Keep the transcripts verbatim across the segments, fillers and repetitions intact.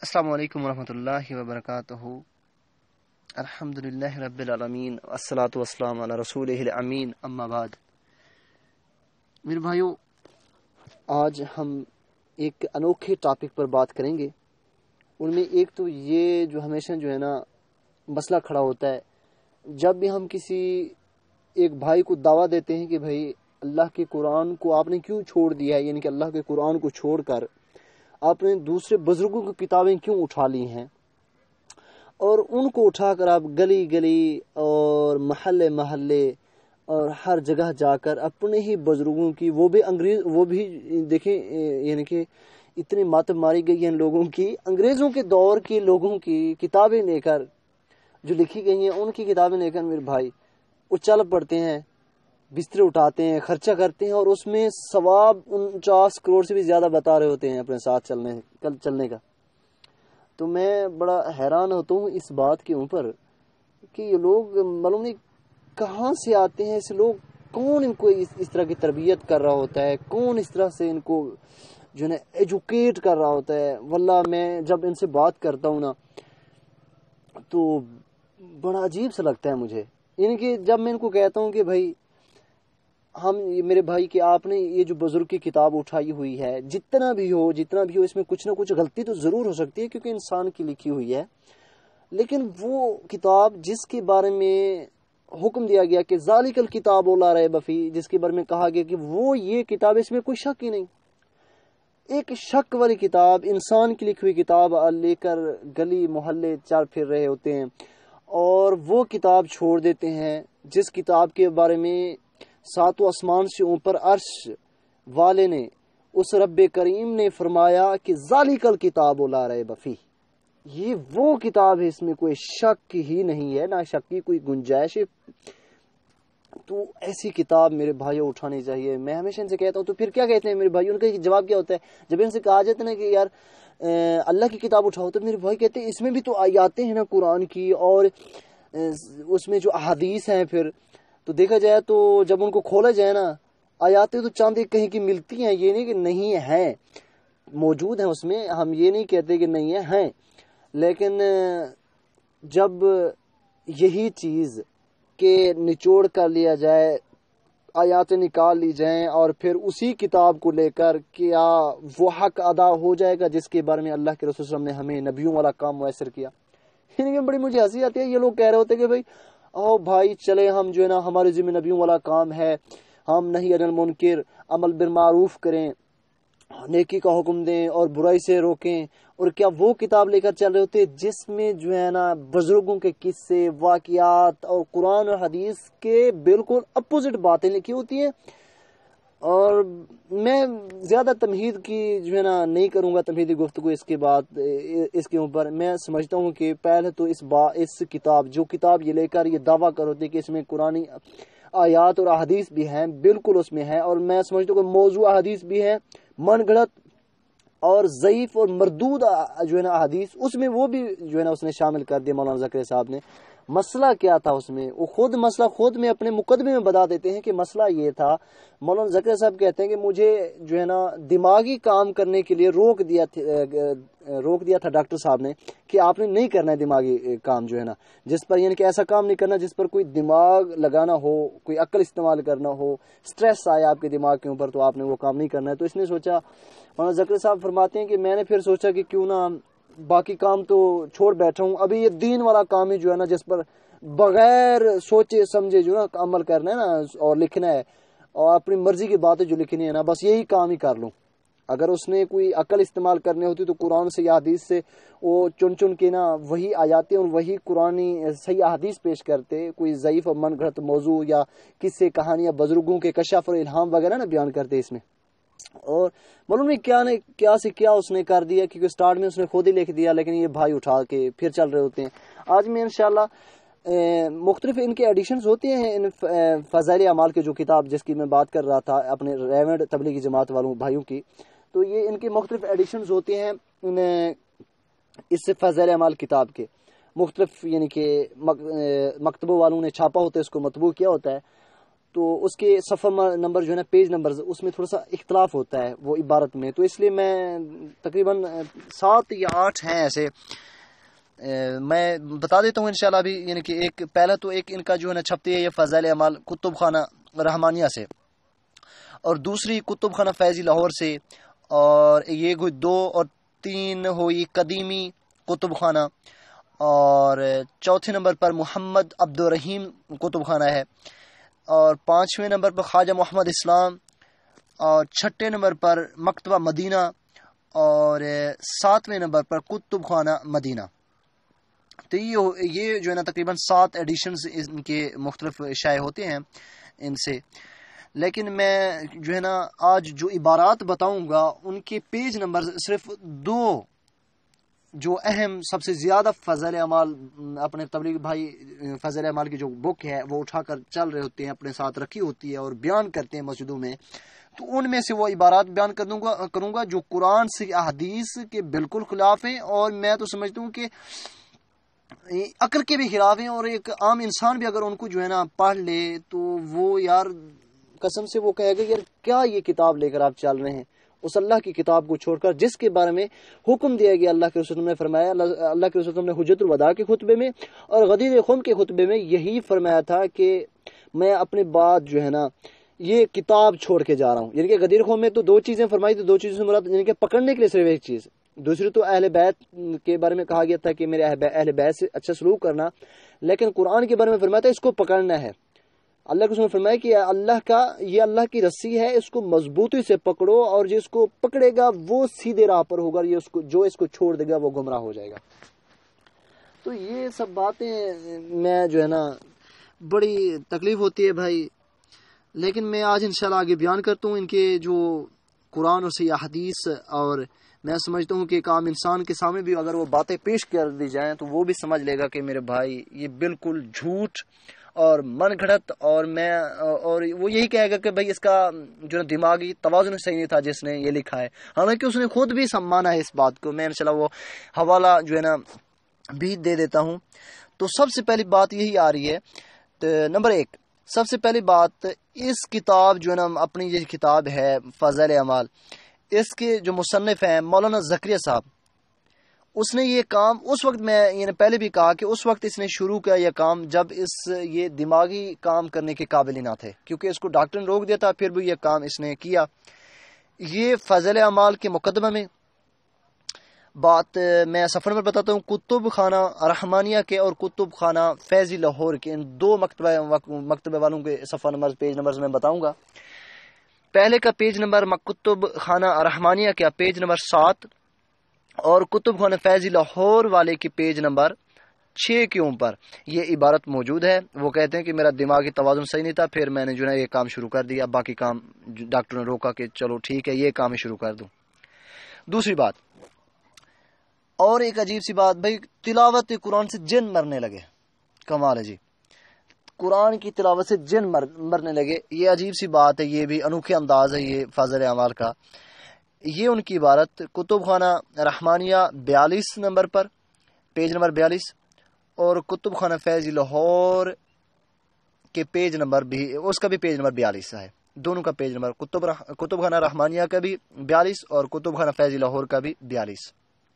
السلام علیکم ورحمۃ اللہ وبرکاتہ۔ الحمدللہ رب العالمین والصلاة والسلام علی رسولہ الامین، اما بعد۔ میرے بھائیو، آج ہم ایک انوکھے ٹاپک پر بات کریں گے۔ ان میں ایک تو یہ جو ہمیشہ جو ہے نا مسئلہ کھڑا ہوتا ہے، جب بھی ہم کسی ایک بھائی کو دعویٰ دیتے ہیں کہ بھائی اللہ کے قرآن کو آپ نے کیوں چھوڑ دیا ہے، یعنی کہ اللہ کے قرآن کو چھوڑ کر آپ نے دوسرے بزرگوں کی کتابیں کیوں اٹھا لی ہیں، اور ان کو اٹھا کر آپ گلی گلی اور محلے محلے اور ہر جگہ جا کر اپنے ہی بزرگوں کی، وہ بھی انگریز وہ بھی دیکھیں، یعنی کہ اتنی مات ماری گئی ہیں لوگوں کی، انگریزوں کے دور کی لوگوں کی کتابیں لے کر جو لکھی گئی ہیں، ان کی کتابیں لے کر میرے بھائی وہ چل پڑتے ہیں، بستر اٹھاتے ہیں، خرچہ کرتے ہیں، اور اس میں ثواب انچاس کروڑ سے بھی زیادہ بتا رہے ہوتے ہیں اپنے ساتھ چلنے کل چلنے کا۔ تو میں بڑا حیران ہوتا ہوں اس بات کے اوپر کہ یہ لوگ معلوم نہیں کہاں سے آتے ہیں، ایسے لوگ کون ان کو اس, اس طرح کی تربیت کر رہا ہوتا ہے، کون اس طرح سے ان کو جو ہے نا ایجوکیٹ کر رہا ہوتا ہے۔ واللہ میں جب ان سے بات کرتا ہوں نا تو بڑا عجیب سا لگتا ہے مجھے، یعنی کہ جب میں ان کو کہتا ہوں کہ بھائی ہم میرے بھائی کہ آپ نے یہ جو بزرگ کی کتاب اٹھائی ہوئی ہے، جتنا بھی ہو جتنا بھی ہو اس میں کچھ نہ کچھ غلطی تو ضرور ہو سکتی ہے کیونکہ انسان کی لکھی ہوئی ہے، لیکن وہ کتاب جس کے بارے میں حکم دیا گیا کہ ذالک الکتاب لا ریب فیہ، جس کے بارے میں کہا گیا کہ وہ یہ کتاب، اس میں کوئی شک ہی نہیں، ایک شک والی کتاب، انسان کی لکھی ہوئی کتاب لے کر گلی محلے چل پھر رہے ہوتے ہیں، اور وہ کتاب چھوڑ دیتے ہیں جس کتاب کے بارے میں ساتوں آسمان سے اوپر عرش والے نے، اس رب کریم نے فرمایا کہ ذالک الکتاب لا ریب فیہ، یہ وہ کتاب ہے، اس میں کوئی شک ہی نہیں ہے، نہ شک کی کوئی گنجائش ہے۔ تو ایسی کتاب میرے بھائیوں اٹھانی چاہیے۔ میں ہمیشہ ان سے کہتا ہوں، تو پھر کیا کہتے ہیں میرے بھائی؟ ان کا جواب کیا ہوتا ہے جب ان سے کہا جاتا ہے نا کہ یار اللہ کی کتاب اٹھاؤ، تو میرے بھائی کہتے ہیں اس میں بھی تو آیاتیں ہیں نا قرآن کی، اور اس میں جو احادیث ہیں، پھر تو دیکھا جائے تو جب ان کو کھولا جائے نا آیاتیں تو چاند ایک کہیں کی ملتی ہیں، یہ نہیں کہ نہیں ہیں، موجود ہیں اس میں، ہم یہ نہیں کہتے کہ نہیں ہیں، لیکن جب یہی چیز کہ نچوڑ کر لیا جائے، آیاتیں نکال لی جائیں، اور پھر اسی کتاب کو لے کر کیا وہ حق ادا ہو جائے گا جس کے بارے میں اللہ کے رسول صلی اللہ علیہ وسلم نے ہمیں نبیوں والا کام میسر کیا۔ یعنی بڑی مجھے ہنسی آتی ہے، یہ لوگ کہہ رہے ہوتے کہ بھائی او بھائی چلے ہم جو ہے نا ہمارے ذمہ نبیوں والا کام ہے، ہم نہی عن المنکر، عمل بالمعروف کریں، نیکی کا حکم دیں اور برائی سے روکیں، اور کیا وہ کتاب لے کر چل رہے ہوتے جس میں جو ہے نا بزرگوں کے قصے، واقعات اور قرآن اور حدیث کے بالکل اپوزٹ باتیں لکھی ہوتی ہیں۔ اور میں زیادہ تمہید کی جو ہے نا نہیں کروں گا، تمہیدی گفتگو اس کے بعد اس کے اوپر۔ میں سمجھتا ہوں کہ پہلے تو اس با اس کتاب جو کتاب یہ لے کر یہ دعویٰ کر ہوتے کہ اس میں قرآن آیات اور احادیث بھی ہیں، بالکل اس میں ہے، اور میں سمجھتا ہوں کہ موضوع احادیث بھی ہے، من گھڑت اور ضعیف اور مردود جو ہے نا احادیث، اس میں وہ بھی جو ہے نا اس نے شامل کر دیا مولانا زکریا صاحب نے۔ مسئلہ کیا تھا اس میں؟ وہ خود مسئلہ خود میں اپنے مقدمے میں بتا دیتے ہیں کہ مسئلہ یہ تھا۔ مولانا زکریا صاحب کہتے ہیں کہ مجھے جو ہے نا دماغی کام کرنے کے لیے روک دیا روک دیا تھا ڈاکٹر صاحب نے کہ آپ نے نہیں کرنا ہے دماغی کام جو ہے نا، جس پر یعنی کہ ایسا کام نہیں کرنا جس پر کوئی دماغ لگانا ہو، کوئی عقل استعمال کرنا ہو، سٹریس آیا آپ کے دماغ کے اوپر، تو آپ نے وہ کام نہیں کرنا ہے۔ تو اس نے سوچا، مولانا زکریا صاحب فرماتے ہیں کہ میں نے پھر سوچا کہ کیوں نہ باقی کام تو چھوڑ بیٹھا ہوں، ابھی یہ دین والا کام ہے جو ہے نا جس پر بغیر سوچے سمجھے جو ہے نا عمل کرنا ہے نا اور لکھنا ہے، اور اپنی مرضی کی باتیں جو لکھنی ہے نا، بس یہی کام ہی کر لوں۔ اگر اس نے کوئی عقل استعمال کرنی ہوتی تو قرآن سے یا حدیث سے وہ چن چن کے نا وہی آیاتیں اور وہی قرآنی صحیح احادیث پیش کرتے، کوئی ضعیف اور من گھڑت موضوع یا قصے کہانیاں بزرگوں کے کشف اور الہام وغیرہ نا بیان کرتے اس میں۔ اور معلوم نہیں کیا نے کیا سے کیا اس نے کر دیا، کیونکہ سٹارٹ میں اس نے خود ہی لکھ دیا، لیکن یہ بھائی اٹھا کے پھر چل رہے ہوتے ہیں۔ آج میں انشاءاللہ مختلف ان کے ایڈیشنز ہوتے ہیں ان فضائل اعمال کے، جو کتاب جس کی میں بات کر رہا تھا اپنے ریونڈ تبلیغی جماعت والوں بھائیوں کی، تو یہ ان کے مختلف ایڈیشنز ہوتے ہیں ان اس فضائل اعمال کتاب کے مختلف، یعنی کہ مکتبوں والوں نے چھاپا ہوتا ہے، اس کو مطبوع کیا ہوتا ہے۔ تو اس کے صفحہ نمبر جو ہے نا پیج نمبر اس میں تھوڑا سا اختلاف ہوتا ہے وہ عبارت میں، تو اس لیے میں تقریباً سات یا آٹھ ہیں ایسے میں بتا دیتا ہوں انشاءاللہ ابھی. یعنی کہ ایک پہلا تو ایک ان کا جو ہے نا چھپتی ہے یہ فضائل اعمال کتب خانہ رحمانیہ سے، اور دوسری کتب خانہ فیضی لاہور سے، اور یہ کوئی دو اور تین ہوئی قدیمی کتب خانہ، اور چوتھے نمبر پر محمد عبد الرحیم کتب خانہ ہے، اور پانچویں نمبر پر خواجہ محمد اسلام، اور چھٹے نمبر پر مکتبہ مدینہ، اور ساتویں نمبر پر کتب خانہ مدینہ. تو یہ جو ہے نا تقریباً سات ایڈیشنز ان کے مختلف شائع ہوتے ہیں ان سے. لیکن میں جو ہے نا آج جو عبارات بتاؤں گا ان کے پیج نمبر صرف دو جو اہم سب سے زیادہ فضائل اعمال اپنے تبلیغ بھائی فضائل اعمال کی جو بک ہے وہ اٹھا کر چل رہے ہوتے ہیں، اپنے ساتھ رکھی ہوتی ہے اور بیان کرتے ہیں مسجدوں میں، تو ان میں سے وہ عبارات بیان کر دوں گا کروں گا جو قرآن سے احادیث کے بالکل خلاف ہیں، اور میں تو سمجھتا ہوں کہ عقل کے بھی خلاف ہیں، اور ایک عام انسان بھی اگر ان کو جو ہے نا پڑھ لے تو وہ یار قسم سے وہ کہے گا یار کیا یہ کتاب لے کر آپ چل رہے ہیں، اس اللہ کی کتاب کو چھوڑ کر جس کے بارے میں حکم دیا گیا اللہ کے رسول نے فرمایا. اللہ کے رسول نے حجت الوداع کے خطبے میں اور غدیر خم کے خطبے میں یہی فرمایا تھا کہ میں اپنے بعد جو ہے نا یہ کتاب چھوڑ کے جا رہا ہوں. یعنی کہ غدیر خم میں تو دو چیزیں فرمائی تھی، دو چیزوں سے مراد یعنی کہ پکڑنے کے لیے صرف ایک چیز، دوسری تو اہل بیت کے بارے میں کہا گیا تھا کہ میرے اہل بیت سے اچھا سلوک کرنا، لیکن قرآن کے بارے میں فرمایا تھا اس کو پکڑنا ہے. اللہ کے رسول نے فرمایا کہ اللہ کا یہ اللہ کی رسی ہے، اس کو مضبوطی سے پکڑو، اور جس کو پکڑے گا وہ سیدھے راہ پر ہوگا، یہ اس کو جو اس کو چھوڑ دے گا وہ گمراہ ہو جائے گا. تو یہ سب باتیں میں جو ہے نا بڑی تکلیف ہوتی ہے بھائی، لیکن میں آج انشاءاللہ آگے بیان کرتا ہوں ان کے جو قرآن اور صحیح حدیث، اور میں سمجھتا ہوں کہ ایک عام انسان کے سامنے بھی اگر وہ باتیں پیش کر دی جائیں تو وہ بھی سمجھ لے گا کہ میرے بھائی یہ بالکل جھوٹ اور من گھڑت، اور میں اور وہ یہی کہے گا کہ بھائی اس کا جو ہے دماغی توازن صحیح نہیں تھا جس نے یہ لکھا ہے، حالانکہ اس نے خود بھی مانا ہے اس بات کو. میں انشاءاللہ وہ حوالہ جو ہے نا بھی دے دیتا ہوں. تو سب سے پہلی بات یہی آ رہی ہے. تو نمبر ایک سب سے پہلی بات، اس کتاب جو ہے نا اپنی یہ کتاب ہے فضائل اعمال، اس کے جو مصنف ہیں مولانا زکریا صاحب، اس نے یہ کام اس وقت میں یعنی پہلے بھی کہا کہ اس وقت اس نے شروع کیا یہ کام جب اس یہ دماغی کام کرنے کے قابل ہی نہ تھے، کیونکہ اس کو ڈاکٹر نے روک دیا تھا، پھر بھی یہ کام اس نے کیا. یہ فضائل اعمال کے مقدمہ میں بات میں سفر میں بتاتا ہوں. کتب خانہ رحمانیہ کے اور کتب خانہ فیضی لاہور کے ان دو مکتبہ مکتبہ والوں کے صفحہ نمبر پیج نمبر میں بتاؤں گا. پہلے کا پیج نمبر کتب خانہ رحمانیہ کا پیج نمبر سات، اور کتب خانہ فیضی لاہور والے کی پیج نمبر چھ کے اوپر یہ عبارت موجود ہے. وہ کہتے ہیں کہ میرا دماغی توازن صحیح نہیں تھا، پھر میں نے جو ہے یہ کام شروع کر دیا، اب باقی کام ڈاکٹر نے روکا کہ چلو ٹھیک ہے یہ کام ہی شروع کر دوں. دوسری بات اور ایک عجیب سی بات، بھائی تلاوت قرآن سے جن مرنے لگے. کمال ہے جی، قرآن کی تلاوت سے جن مر مرنے لگے. یہ عجیب سی بات ہے، یہ بھی انوکھے انداز ہے یہ فضل اعمال کا. یہ ان کی عبارت کتب خانہ رحمانیہ بیالیس نمبر پر پیج نمبر بیالیس، اور کتب خانہ فیضی لاہور کے پیج نمبر بھی اس کا بھی پیج نمبر بیالیس ہے. دونوں کا پیج نمبر کتب رح... کتب خانہ رحمانیہ کا بھی بیالیس اور کتب خانہ فیضی لاہور کا بھی بیالیس.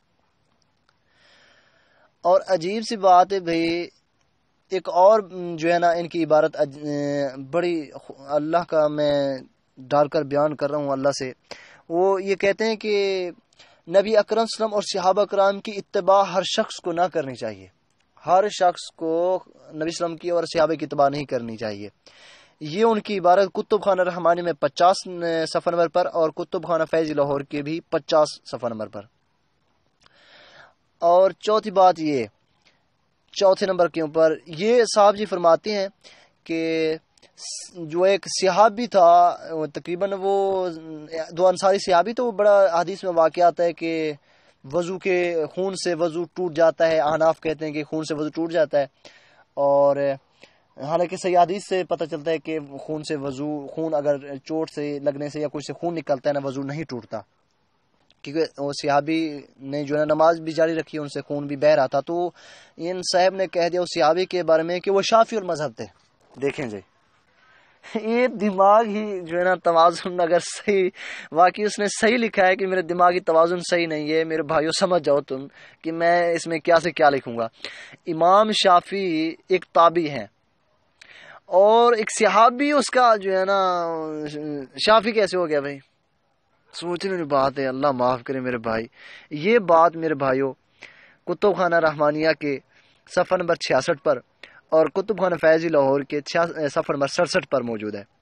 اور عجیب سی بات ہے بھائی، ایک اور جو ہے نا ان کی عبارت بڑی اللہ کا میں ڈال کر بیان کر رہا ہوں اللہ سے. وہ یہ کہتے ہیں کہ نبی اکرم صلی اللہ علیہ وسلم اور صحابہ کرام کی اتباع ہر شخص کو نہ کرنی چاہیے. ہر شخص کو نبی صلی اللہ علیہ وسلم کی اور صحابہ کی اتباع نہیں کرنی چاہیے. یہ ان کی عبارت کتب خانہ رحمانی میں پچاس صفحہ نمبر پر اور کتب خانہ فیضی لاہور کے بھی پچاس صفحہ نمبر پر. اور چوتھی بات یہ چوتھے نمبر کے اوپر یہ صاحب جی فرماتے ہیں کہ جو ایک صحابی تھا تقریباً وہ دو انصاری صحابی، تو وہ بڑا حدیث میں واقعہ آتا ہے کہ وضو کے خون سے وضو ٹوٹ جاتا ہے. احناف کہتے ہیں کہ خون سے وضو ٹوٹ جاتا ہے، اور حالانکہ صحیح حدیث سے پتہ چلتا ہے کہ خون سے وضو خون اگر چوٹ سے لگنے سے یا کچھ سے خون نکلتا ہے نا وضو نہیں ٹوٹتا، کیونکہ وہ صحابی نے جو ہے نماز بھی جاری رکھی، ان سے خون بھی بہ رہا تھا. تو ان صاحب نے کہہ دیا اس صحابی کے بارے میں کہ وہ شافعی المذہب تھے. دیکھیں جی، یہ دماغ ہی جو ہے نا توازن اگر صحیح واقعی اس نے صحیح لکھا ہے کہ میرے دماغی توازن صحیح نہیں ہے، میرے بھائیوں سمجھ جاؤ تم کہ میں اس میں کیا سے کیا لکھوں گا۔ امام شافعی ایک تابعی ہیں اور ایک صحابی اس کا جو ہے نا شافعی کیسے ہو گیا بھائی؟ سوچنے والی بات ہے، اللہ معاف کرے میرے بھائی۔ یہ بات میرے بھائیوں کتب خانہ رحمانیہ کے صفحہ نمبر چھیاسٹھ پر اور کتب خانہ فیضی لاہور کے صفحہ نمبر سڑسٹھ پر موجود ہے۔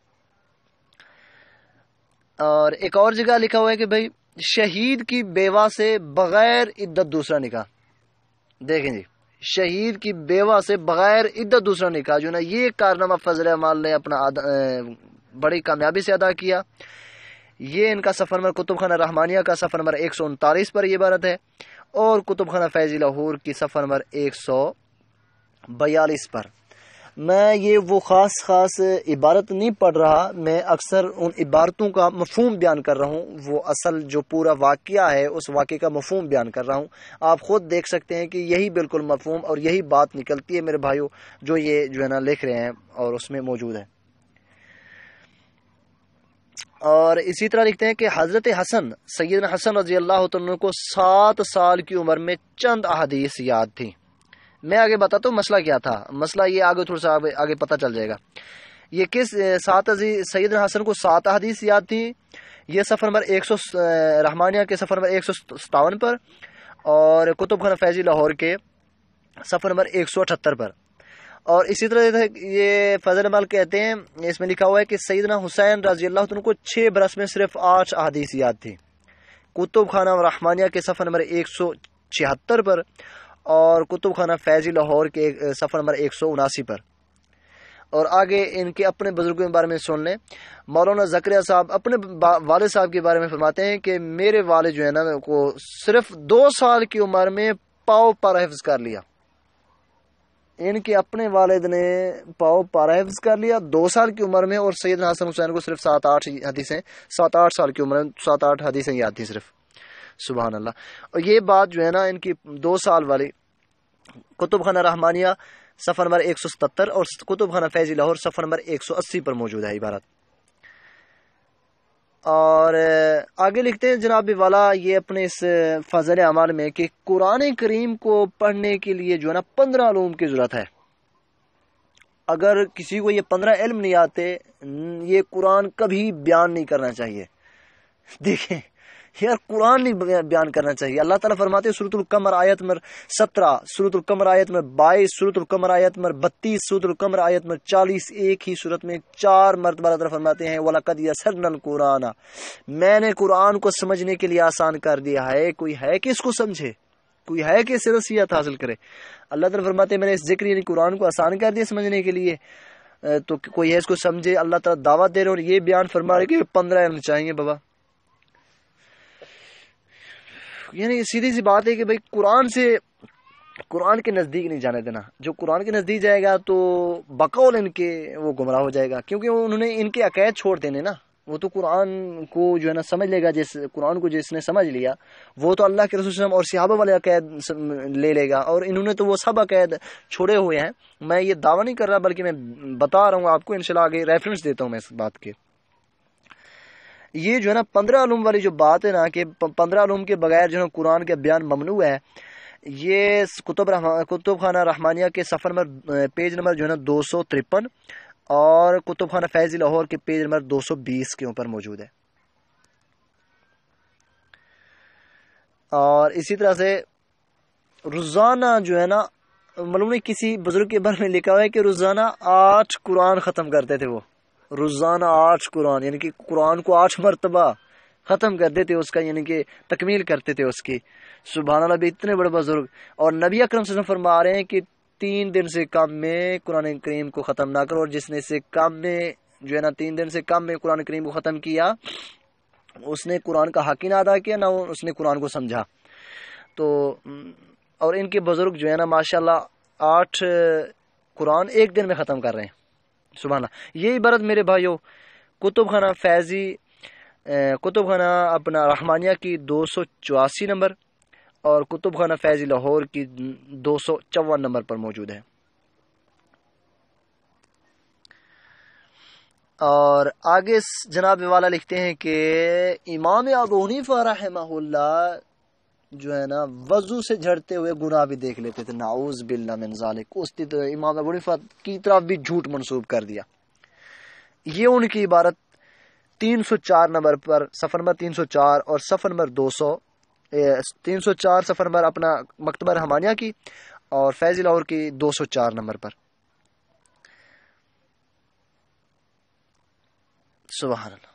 اور ایک اور جگہ لکھا ہوا ہے کہ بھائی شہید کی بیوہ سے بغیر عدت دوسرا نکاح، دیکھیں جی، شہید کی بیوہ سے بغیر عدت دوسرا نکاح جو نا یہ کارنامہ فضل اعمال نے اپنا بڑی کامیابی سے ادا کیا۔ یہ ان کا صفحہ نمبر کتب خانہ رحمانیہ کا صفحہ نمبر ایک سو انتالیس پر یہ عبارت ہے اور کتب خانہ فیضی لاہور کی صفحہ نمبر ایک سو بیالیس پر۔ میں یہ وہ خاص خاص عبارت نہیں پڑھ رہا، میں اکثر ان عبارتوں کا مفہوم بیان کر رہا ہوں، وہ اصل جو پورا واقعہ ہے اس واقعے کا مفہوم بیان کر رہا ہوں۔ آپ خود دیکھ سکتے ہیں کہ یہی بالکل مفہوم اور یہی بات نکلتی ہے میرے بھائیوں جو یہ جو ہے نا لکھ رہے ہیں اور اس میں موجود ہے۔ اور اسی طرح لکھتے ہیں کہ حضرت حسن سیدنا حسن رضی اللہ عنہ کو سات سال کی عمر میں چند احادیث یاد تھی۔ میں آگے بتاتا ہوں مسئلہ کیا تھا، مسئلہ یہ آگے تھوڑا سا آگے پتہ چل جائے گا۔ یہ کس سات سیدنا حسن کو سات احادیث یاد تھی، یہ صفحہ نمبر ایک سو رحمانیہ کے صفحہ نمبر ایک سو ستاون پر اور کتب خانہ فیضی لاہور کے صفحہ نمبر ایک سو اٹھتر پر۔ اور اسی طرح یہ فضل اعمال کہتے ہیں، اس میں لکھا ہوا ہے کہ سیدنا حسین رضی اللہ عنہ کو چھ برس میں صرف آٹھ احادیث یاد تھی، کتب خانہ رحمانیہ کے صفحہ نمبر ایک سو چھہتر پر اور کتب خانہ فیضی لاہور کے صفحہ نمبر ایک سو اناسی پر۔ اور آگے ان کے اپنے بزرگوں کے بارے میں سن لیں۔ مولانا زکریا صاحب اپنے والد صاحب کے بارے میں فرماتے ہیں کہ میرے والد جو ہے نا کو صرف دو سال کی عمر میں پاؤ پر حفظ کر لیا، ان کے اپنے والد نے پاؤ پارا حفظ کر لیا دو سال کی عمر میں، اور سیدنا حسن حسین کو صرف سات آٹھ حدیثیں سات آٹھ سال کی عمر میں سات آٹھ حدیثیں یاد تھیں صرف۔ سبحان اللہ۔ اور یہ بات جو ہے نا ان کی دو سال والی کتب خانہ رحمانیہ صفحہ نمبر ایک سو ستتر اور کتب خانہ فیضی لاہور صفحہ نمبر ایک سو اسی پر موجود ہے عبارت۔ اور آگے لکھتے ہیں جناب والا یہ اپنے اس فضل اعمال میں کہ قرآن کریم کو پڑھنے کے لیے جو ہے نا پندرہ علوم کی ضرورت ہے۔ اگر کسی کو یہ پندرہ علم نہیں آتے یہ قرآن کبھی بیان نہیں کرنا چاہیے۔ دیکھیں یار قرآن نہیں بیان کرنا چاہیے۔ اللہ تعالیٰ فرماتے ہیں سورۃ القمر آیت نمبر سترہ، سورۃ القمر آیت نمبر بائیس، سورۃ القمر آیت نمبر بتیس، سورۃ القمر آیت نمبر چالیس، ایک ہی سورت میں چار مرتبہ اللہ تعالیٰ فرماتے ہیں وَلَقَدْ يَسَّرْنَا الْقُرْآنَ، میں نے قرآن کو سمجھنے کے لیے آسان کر دیا ہے۔ کوئی ہے کہ اس کو سمجھے، کوئی ہے کہ اسے نصیحت حاصل کرے؟ اللہ تعالیٰ فرماتے ہیں میں نے اس ذکر یعنی قرآن کو آسان کر دیا سمجھنے کے لیے، تو کوئی ہے اس کو سمجھے۔ اللہ تعالیٰ دعوت دے رہے اور یہ بیان فرما رہے کہ پندرہ علم چاہیے بابا۔ یعنی سیدھی سی بات ہے کہ بھائی قرآن سے قرآن کے نزدیک نہیں جانے دینا، جو قرآن کے نزدیک جائے گا تو بقول ان کے وہ گمراہ ہو جائے گا، کیونکہ انہوں نے ان کے عقائد چھوڑ دینے نا۔ وہ تو قرآن کو جو ہے نا سمجھ لے گا، جس قرآن کو جس نے سمجھ لیا وہ تو اللہ کے رسول صلی اللہ علیہ وسلم اور صحابہ والے عقائد لے لے گا، اور انہوں نے تو وہ سب عقائد چھوڑے ہوئے ہیں۔ میں یہ دعویٰ نہیں کر رہا بلکہ میں بتا رہا ہوں آپ کو، انشاءاللہ آگے ریفرنس دیتا ہوں میں اس بات کے۔ یہ جو ہے نا پندرہ علوم والی جو بات ہے نا کہ پندرہ علوم کے بغیر جو ہے قرآن کا بیان ممنوع ہے، یہ کتب کتب خانہ رحمانیہ کے صفحہ نمبر پیج نمبر جو ہے نا دو سو ترپن اور کتب خانہ فیضی لاہور کے پیج نمبر دو سو بیس کے اوپر موجود ہے۔ اور اسی طرح سے روزانہ جو ہے نا معلوم نہیں کسی بزرگ کے بارے میں لکھا ہوا ہے کہ روزانہ آٹھ قرآن ختم کرتے تھے، وہ روزانہ آٹھ قرآن یعنی کہ قرآن کو آٹھ مرتبہ ختم کر دیتے اس کا، یعنی کہ تکمیل کرتے تھے اس کی۔ سبحان اللہ، بھی اتنے بڑے بزرگ۔ اور نبی اکرم صلی اللہ علیہ وسلم فرما رہے ہیں کہ تین دن سے کم میں قرآن کریم کو ختم نہ کرو، اور جس نے سے کم میں جو ہے نا تین دن سے کم میں قرآن کریم کو ختم کیا اس نے قرآن کا حق ہی نہ ادا کیا، نہ اس نے قرآن کو سمجھا۔ تو اور ان کے بزرگ جو ہے نا ماشاءاللہ آٹھ قرآن ایک دن میں ختم کر رہے ہیں۔ سبحان اللہ۔ یہ عبارت میرے بھائیوں کتب خانہ فیضی کتب خانہ اپنا رحمانیہ کی دو سو چوراسی نمبر اور کتب خانہ فیضی لاہور کی دو سو چون نمبر پر موجود ہے۔ اور آگے جناب والا لکھتے ہیں کہ امام ابو حنیفہ رحمہ اللہ جو ہے نا وضو سے جھڑتے ہوئے گناہ بھی دیکھ لیتے تھے، نعوذ باللہ من ذالک. اس نے تو امام ابو حنیفہ کی طرف بھی جھوٹ منسوب کر دیا. یہ ان کی عبارت تین سو چار نمبر پر، صفحہ نمبر تین سو چار اور صفحہ نمبر دو سو تین سو چار صفحہ نمبر اپنا مکتبہ رحمانیہ کی، اور فیض لاہور کی دو سو چار نمبر پر. سبحان اللہ.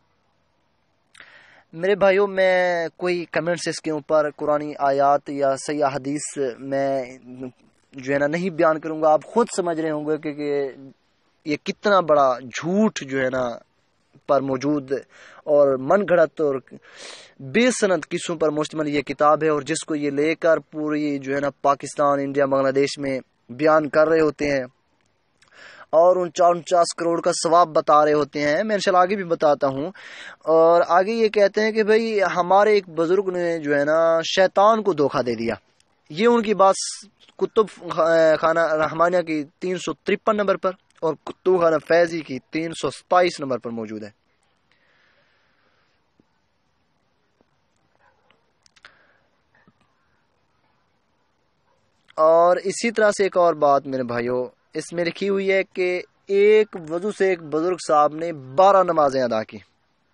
میرے بھائیوں، میں کوئی کمنٹس اس کے اوپر قرآنی آیات یا صحیح حدیث میں جو ہے نا نہیں بیان کروں گا. آپ خود سمجھ رہے ہوں گے کہ, کہ یہ کتنا بڑا جھوٹ جو ہے نا پر موجود اور من گھڑت اور بے سند قصوں پر مشتمل یہ کتاب ہے، اور جس کو یہ لے کر پوری جو ہے نا پاکستان، انڈیا، بنگلہ دیش میں بیان کر رہے ہوتے ہیں اور انچاس انچاس کروڑ کا ثواب بتا رہے ہوتے ہیں. میں انشاءاللہ آگے بھی بتاتا ہوں. اور آگے یہ کہتے ہیں کہ بھئی ہمارے ایک بزرگ نے جو ہے نا شیطان کو دھوکہ دے دیا. یہ ان کی بات کتب خانہ رحمانیہ کی تین سو ترپن نمبر پر اور کتب خانہ فیضی کی تین سو ستائیس نمبر پر موجود ہے. اور اسی طرح سے ایک اور بات میرے بھائیوں اس میں لکھی ہوئی ہے کہ ایک وضو سے ایک بزرگ صاحب نے بارہ نمازیں ادا کی.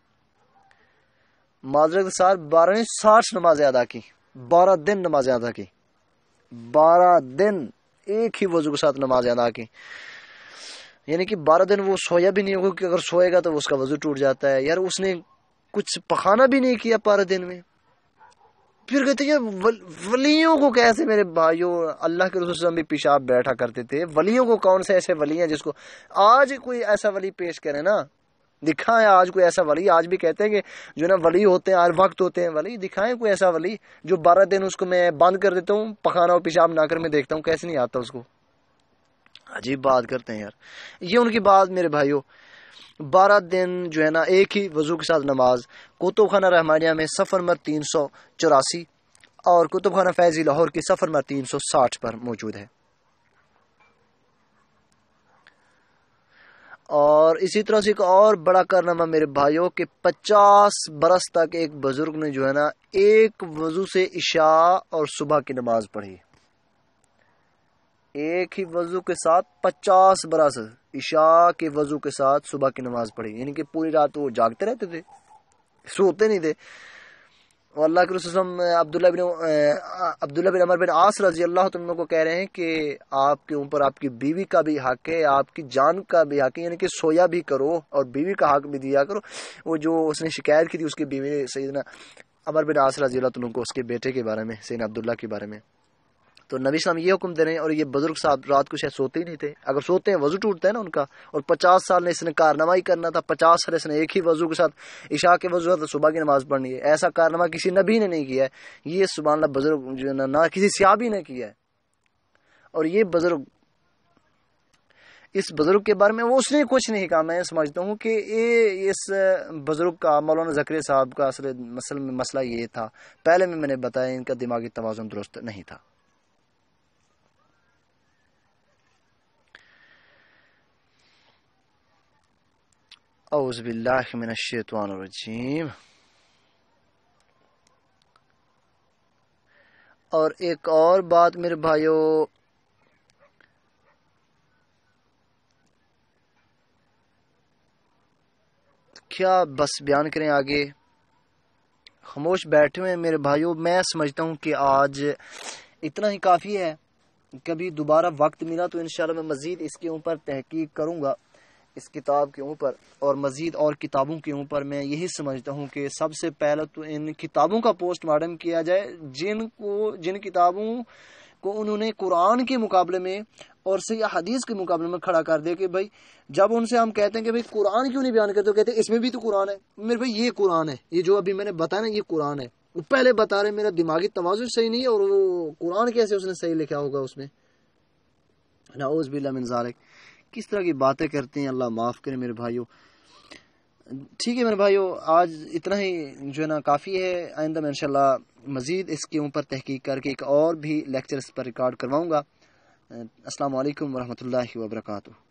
معذرت صاحب بارہ نے ساٹھ نمازیں ادا کی. بارہ دن نمازیں ادا کی. بارہ دن ایک ہی وضو کے ساتھ نمازیں ادا کی. یعنی کہ بارہ دن وہ سویا بھی نہیں ہوگا، کہ اگر سوئے گا تو اس کا وضو ٹوٹ جاتا ہے. یار اس نے کچھ پخانا بھی نہیں کیا بارہ دن میں. پھر کہتے ہیں ولیوں کو کیسے؟ میرے بھائیوں، اللہ کے رسول صلی اللہ علیہ وسلم بھی پیشاب بیٹھا کرتے تھے. ولیوں کو کون سے ایسے ولی ہیں جس کو آج کوئی ایسا ولی پیش کرے نا، دکھائیں آج کوئی ایسا ولی. آج بھی کہتے ہیں کہ جو نا ولی ہوتے ہیں ہر وقت ہوتے ہیں ولی. دکھائیں کوئی ایسا ولی جو بارہ دن اس کو میں بند کر دیتا ہوں، پخانا اور پیشاب نہ کر میں دیکھتا ہوں کیسے نہیں آتا اس کو. عجیب بات کرتے ہیں یار. یہ ان کی بات میرے بھائیوں. بارہ دن جو ہے نا ایک ہی وضو کے ساتھ نماز کتب خانہ رحمانیہ میں صفحہ نمبر تین سو چوراسی اور کتب خانہ فیضی لاہور کی صفحہ نمبر تین سو ساٹھ پر موجود ہے. اور اسی طرح سے ایک اور بڑا کارنامہ میرے بھائیوں کہ پچاس برس تک ایک بزرگ نے جو ہے نا ایک وضو سے عشاء اور صبح کی نماز پڑھی. ایک ہی وضو کے ساتھ پچاس برس عشاء کے وضو کے ساتھ صبح کی نماز پڑھی. یعنی کہ پوری رات وہ جاگتے رہتے تھے، سوتے نہیں تھے. اور اللہ کے رسول صلی اللہ علیہ وسلم عبداللہ بن عبداللہ بن عمر بن عاص رضی اللہ عنہ کو کہہ رہے ہیں کہ آپ کے اوپر آپ کی بیوی کا بھی حق ہے، آپ کی جان کا بھی حق ہے. یعنی کہ سویا بھی کرو اور بیوی کا حق بھی دیا کرو. وہ جو اس نے شکایت کی تھی اس کی بیوی سیدنا عمر بن عاص رضی اللہ عنہ کو اس کے بیٹے کے بارے میں، سیدنا عبداللہ کے بارے میں، تو نبی صلی اللہ علیہ وسلم یہ حکم دے رہے ہیں. اور یہ بزرگ صاحب رات کو شاید سوتے ہی نہیں تھے. اگر سوتے ہیں وضو ٹوٹتا ہے نا ان کا. اور پچاس سال نے اس نے کارنامہ ہی کرنا تھا. پچاس سال اس نے ایک ہی وضو کے ساتھ عشاء کے وضو تو صبح کی نماز پڑھنی ہے. ایسا کارنامہ کسی نبی نے نہیں کیا ہے. یہ سبحان اللہ بزرگ جو ہے نا نہ کسی صحابی نے کیا ہے. اور یہ بزرگ اس بزرگ کے بارے میں وہ اس نے کچھ نہیں کہا. میں سمجھتا ہوں کہ یہ اس بزرگ کا مولانا زکریا صاحب کا اصل مسئلہ یہ تھا. پہلے میں میں نے بتایا ان کا دماغی توازن درست نہیں تھا. اعوذ باللہ من الشیطان الرجیم. اور ایک اور بات میرے بھائیوں، کیا بس بیان کریں آگے، خاموش بیٹھے ہوئے ہیں میرے بھائیوں. میں سمجھتا ہوں کہ آج اتنا ہی کافی ہے. کبھی دوبارہ وقت ملا تو انشاءاللہ میں مزید اس کے اوپر تحقیق کروں گا، اس کتاب کے اوپر اور مزید اور کتابوں کے اوپر. میں یہی سمجھتا ہوں کہ سب سے پہلے تو ان کتابوں کا پوسٹ مارٹم کیا جائے جن کو جن کتابوں کو انہوں نے قرآن کے مقابلے میں اور صحیح حدیث کے مقابلے میں کھڑا کر دیا. کہ بھائی جب ان سے ہم کہتے ہیں کہ بھائی قرآن کیوں نہیں بیان کرتے، تو کہتے ہیں اس میں بھی تو قرآن ہے. میرے بھائی یہ قرآن ہے، یہ جو ابھی میں نے بتایا نا یہ قرآن ہے. وہ پہلے بتا رہے میرا دماغی توازن صحیح نہیں ہے اور وہ قرآن کیسے اس نے صحیح لکھا ہوگا اس میں. نعوذ باللہ من ذالک. کس طرح کی باتیں کرتے ہیں، اللہ معاف کرے میرے بھائیوں. ٹھیک ہے میرے بھائیوں، آج اتنا ہی جو ہے نا کافی ہے. آئندہ میں انشاءاللہ مزید اس کے اوپر تحقیق کر کے ایک اور بھی لیکچر اس پر ریکارڈ کرواؤں گا. السلام علیکم ورحمۃ اللہ وبرکاتہ.